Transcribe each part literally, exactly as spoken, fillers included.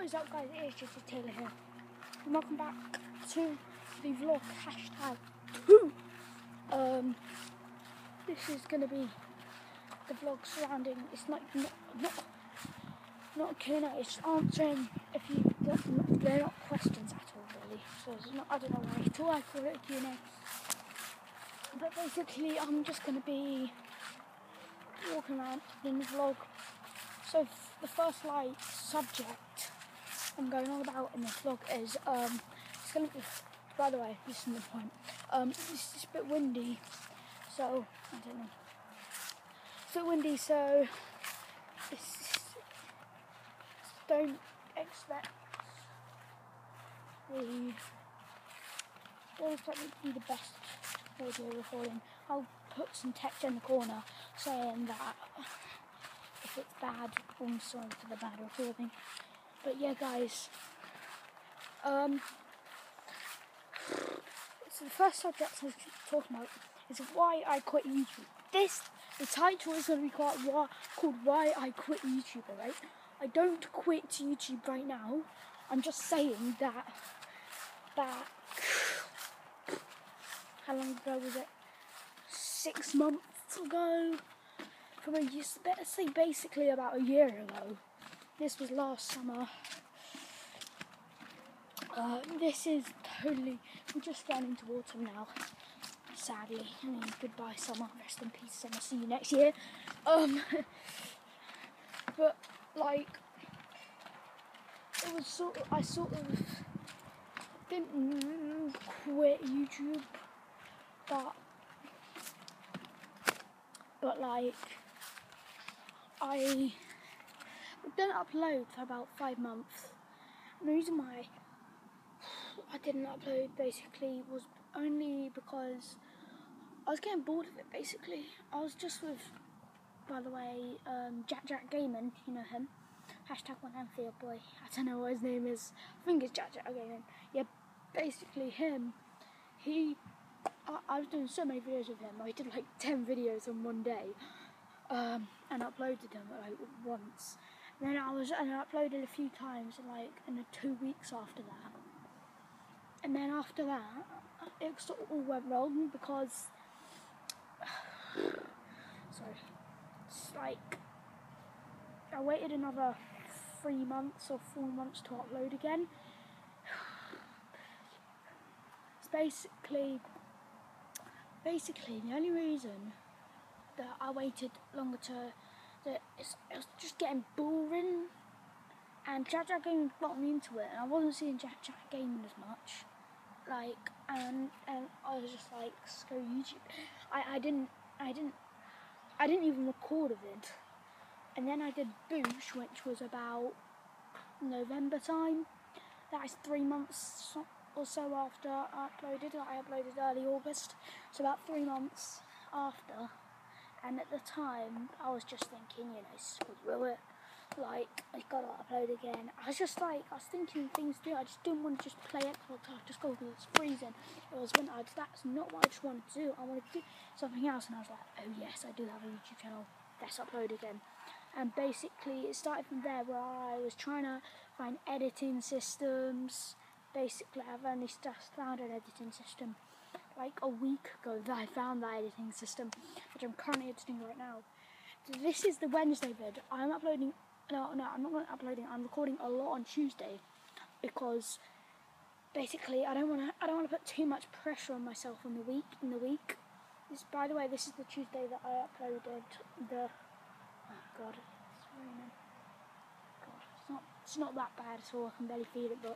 What is up, guys? It is J T Taylor here, and welcome back to the vlog hashtag two. Um, this is gonna be the vlog surrounding. It's not not not, not a Q and A. It's answering if you. They're not questions at all, really. So it's not. I don't know why. Till I call it a Q and A. But basically, I'm just gonna be walking around in the vlog. So the first like subject I'm going on about in this vlog is um it's gonna be, by the way, this is the point. Um it's, it's a bit windy, so I don't know. It's a bit windy, so it's, don't expect the don't expect it to be the best audio recording. I'll put some text in the corner saying that if it's bad, I'm sorry for the bad recording. But yeah, guys, um, so the first subject I was talking about is why I quit YouTube. This, the title is going to be called why, called Why I Quit YouTube, alright? I don't quit YouTube right now. I'm just saying that, that, how long ago was it? Six months ago? From a, better say basically about a year ago. This was last summer. Uh, this is totally, we're just getting into autumn now, sadly. I mean, goodbye summer, rest in peace summer, see you next year. Um, but like, it was sort of, I sort of didn't quit YouTube, but, but like, I didn't upload for about five months. And the reason why I didn't upload basically was only because I was getting bored of it. Basically, I was just with, by the way, um, Jack Jack Gaming. You know him. Hashtag one Anfield boy. I don't know what his name is. I think it's Jack Jack Gaming. Yeah, basically him. He, I, I was doing so many videos with him. I did like ten videos in one day. Um, and uploaded them like once. And then I was and I uploaded a few times, like in the two weeks after that. And then after that, it sort of all went wrong because, sorry, it's like I waited another three months or four months to upload again. It's basically, basically the only reason that I waited longer to, that it's, it was just getting boring, and Jack Jack Gaming got me into it, and I wasn't seeing Jack Jack Gaming as much, like, and and I was just like, screw YouTube. I, I didn't, I didn't, I didn't even record a vid, and then I did Boosh, which was about November time. That is three months or so after I uploaded. I uploaded early August, so about three months after. And at the time, I was just thinking, you know, screw it. Like, I gotta upload again. I was just like, I was thinking things to do. I just didn't want to just play Xbox. I just go because it's freezing. It was winter. That's not what I just wanted to do. I wanted to do something else. And I was like, oh yes, I do have a YouTube channel. Let's upload again. And basically, it started from there where I was trying to find editing systems. Basically, I've only just found an editing system like a week ago that I found that editing system, which I'm currently editing right now. So this is the Wednesday vid. I'm uploading, no, no, I'm not uploading, I'm recording a lot on Tuesday because basically I don't want to, I don't want to put too much pressure on myself in the week, in the week. This, by the way, this is the Tuesday that I uploaded the, oh god, it's raining. God, it's not, it's not that bad at all, I can barely feel it, but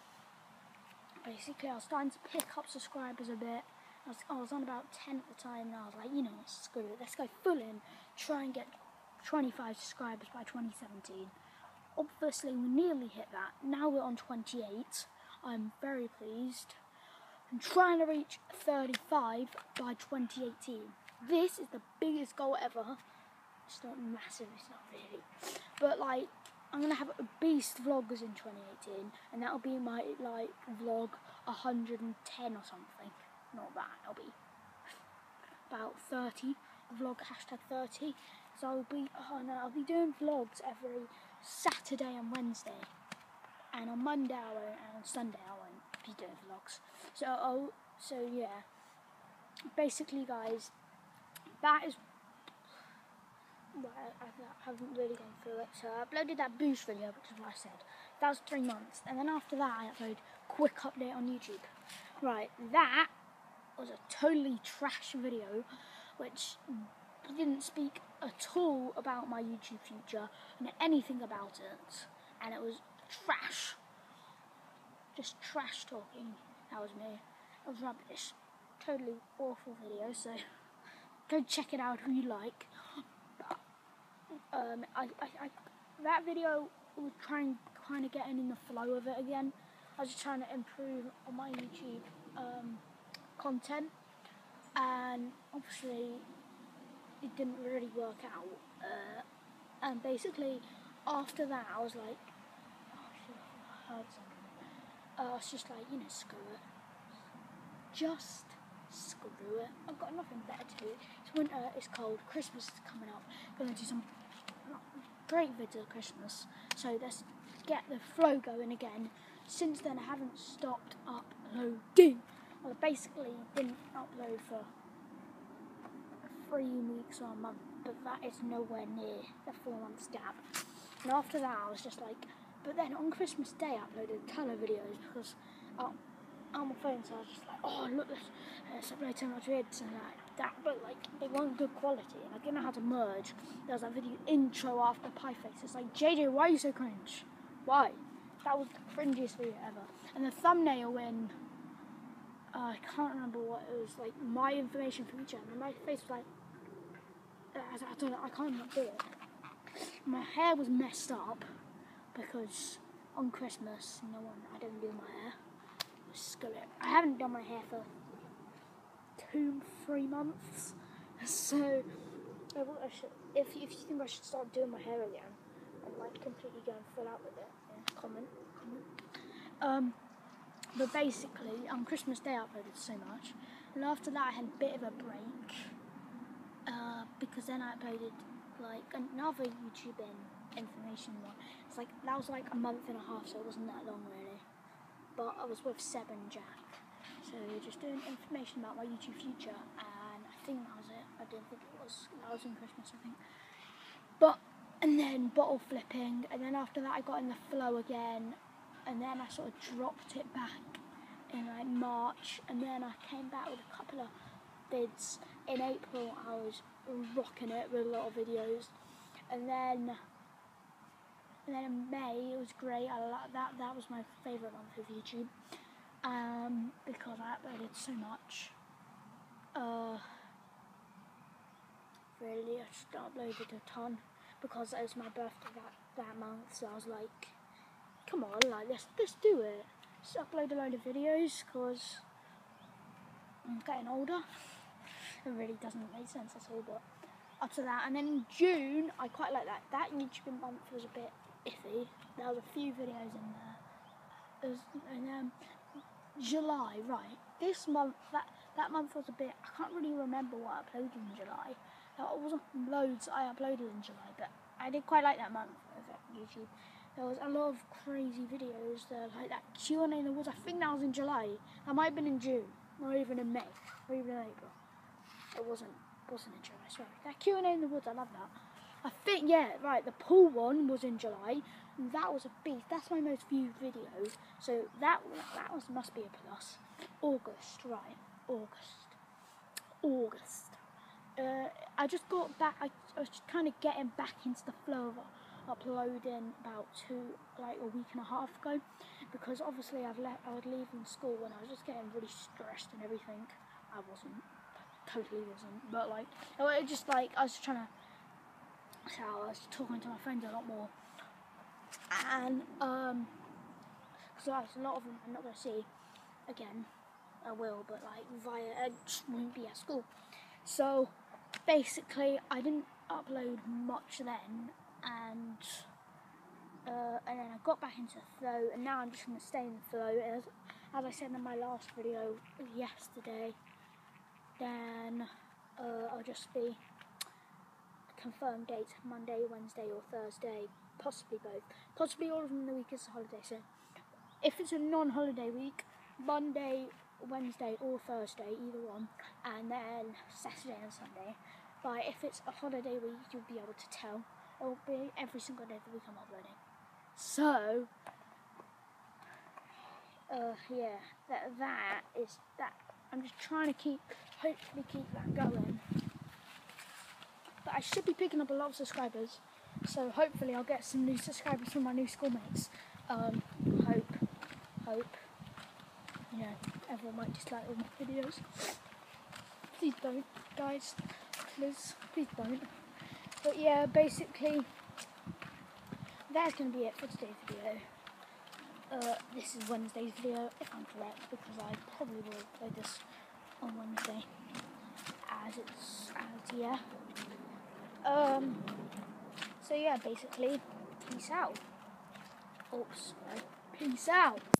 basically, I was starting to pick up subscribers a bit. I was, I was on about ten at the time, and I was like, you know what, screw it, let's go full in, try and get twenty-five subscribers by twenty seventeen. Obviously, we nearly hit that. Now we're on twenty-eight. I'm very pleased. I'm trying to reach thirty-five by twenty eighteen. This is the biggest goal ever. It's not massive, it's not really. But, like, I'm going to have a beast vloggers in twenty eighteen, and that'll be my, like, vlog one hundred ten or something. Not that, it'll be about thirty, vlog hashtag thirty. So I'll be, oh no, I'll be doing vlogs every Saturday and Wednesday. and on Monday I won't, and on Sunday I won't be doing vlogs. So, oh, so yeah, basically, guys, that is. Well, I, I haven't really gone through it. So I uploaded that boost video, which is what I said. That was three months, and then after that I uploaded quick update on YouTube. Right, that was a totally trash video, which didn't speak at all about my YouTube future and anything about it, and it was trash, just trash talking. That was me. It was rubbish, totally awful video. So go check it out if you like. But, um, I, I, I, that video was trying, kind of getting in the flow of it again. I was just trying to improve on my YouTube um, content, and obviously it didn't really work out. Uh, and basically, after that, I was like, oh shit, I heard something. Uh, I was just like, you know, screw it. Just screw it. I've got nothing better to do. It's winter, it's cold, Christmas is coming up. I'm going to do some great vids of Christmas. So let's get the flow going again. Since then, I haven't stopped uploading. Well, I basically didn't upload for three weeks or a month, but that is nowhere near the four months gap. And after that, I was just like, but then on Christmas Day, I uploaded a ton of videos because uh, on my phone, so I was just like, oh, look, let's, let's upload so much vids and like that, but like they weren't good quality, and I didn't know how to merge. There was that video intro after Pie Face. It's like, J J, why are you so cringe? Why? That was the cringiest video ever. And the thumbnail in, uh, I can't remember what it was, like my information future, and my face was like, I, I don't know, I can't even do it. My hair was messed up because on Christmas, no one, I didn't do my hair. Screw it. I haven't done my hair for two, three months. So, I should, if, if you think I should start doing my hair again, I'm like completely going full out with it. Yeah, comment. comment. Um, but basically, on Christmas Day I uploaded so much, and after that I had a bit of a break, uh, because then I uploaded like another YouTube information one. It's like, that was like a month and a half, so it wasn't that long really. But I was with Seb and Jack, so we were just doing information about my YouTube future, and I think that was it. I didn't think it was, that was in Christmas, I think. But, and then bottle flipping, and then after that I got in the flow again, and then I sort of dropped it back in like March, and then I came back with a couple of vids. In April I was rocking it with a lot of videos, and then And then in May, it was great. I like that. That was my favourite month of YouTube, um, because I uploaded so much. Uh, really, I just uploaded a ton because it was my birthday that, that month. So I was like, come on, like let's let's do it. Just upload a load of videos because I'm getting older. It really doesn't make sense at all, but up to that. And then in June, I quite like that. That YouTube month was a bit iffy. There was a few videos in there. There was, and um, July, right? This month, that that month was a bit. I can't really remember what I uploaded in July. There wasn't loads I uploaded in July, but I did quite like that month of YouTube. There was a lot of crazy videos. There, like that Q and A in the woods. I think that was in July. That might have been in June, or even in May, or even in April. It wasn't. Wasn't in July. Sorry. That Q and A in the woods. I love that. I think, yeah, right, the pool one was in July, and that was a beast. That's my most viewed video, so that that was must be a plus. August, right, August, August. Uh, I just got back, I, I was just kind of getting back into the flow of uploading about two, like a week and a half ago, because obviously I've let, I was leaving school and I was just getting really stressed and everything. I wasn't, totally wasn't, but like, it just like, I was just trying to, so I was talking to my friends a lot more, and um, so a lot of them I'm not going to see again. I will, but like via, I just won't be at school. So basically, I didn't upload much then, and uh, and then I got back into the flow, and now I'm just going to stay in the flow. As, as I said in my last video yesterday, then uh, I'll just be confirmed dates Monday, Wednesday or Thursday, possibly both. Possibly all of them in the week is a holiday. So if it's a non-holiday week, Monday, Wednesday or Thursday, either one, and then Saturday and Sunday. But if it's a holiday week, you'll be able to tell. It will be every single day of the week I'm uploading. So, uh, yeah, that that is that. I'm just trying to keep, hopefully keep that going. But I should be picking up a lot of subscribers, so hopefully I'll get some new subscribers from my new schoolmates. Um, hope, hope. You know, everyone might dislike all my videos. Please don't, guys. Please, please don't. But yeah, basically, that's going to be it for today's video. Uh, this is Wednesday's video, if I'm correct, because I probably will play this on Wednesday, as it's, as, yeah. Um, so yeah, basically, peace out. Oops, peace out.